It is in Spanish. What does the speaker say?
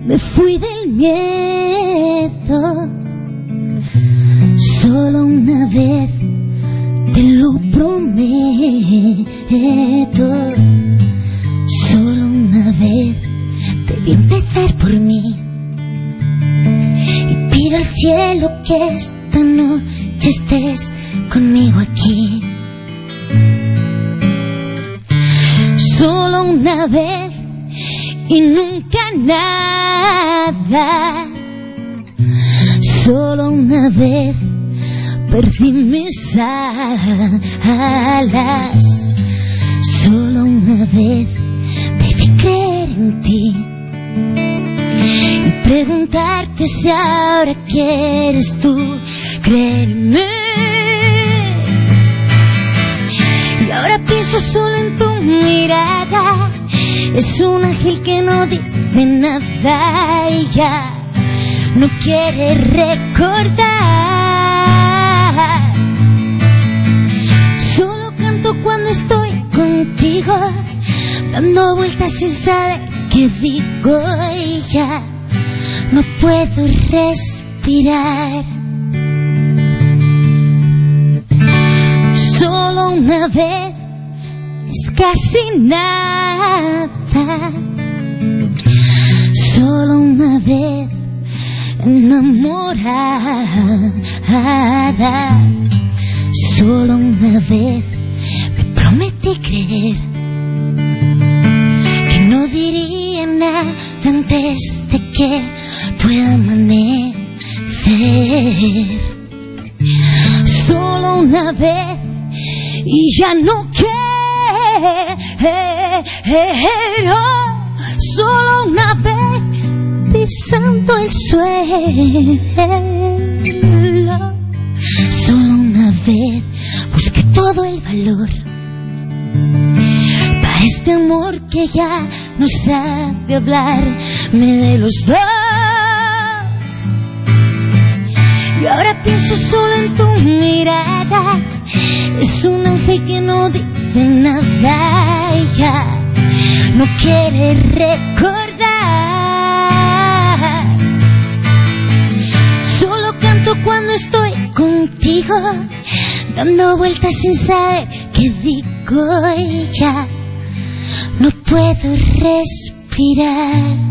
me fui del miedo. Solo una vez, te lo prometo. Solo una vez debí empezar por mí. Y pido al cielo que esta noche estés conmigo aquí. Solo una vez y nunca nada. Solo una vez perdí mis alas. Solo una vez debí creer en ti y preguntarte si ahora quieres tú creerme. Y ahora pienso solo en tu mirada. Es un ángel que no dice nada y ya no quiere recordar. Solo canto cuando estoy contigo, dando vueltas sin saber qué digo y ya no puedo respirar. Solo una vez es casi nada. Solo una vez enamorada. Solo una vez me prometí creer que no diría nada antes de que pueda amanecer. Solo una vez y ya no quiero. Solo una vez pisando el suelo. Solo una vez busqué todo el valor para este amor que ya no sabe hablarme de los dos. Y ahora pienso solo en tu mirada. Es un ángel que no dice nada y ya no quiere recordar. Solo canto cuando estoy contigo, dando vueltas sin saber qué digo y ya no puedo respirar.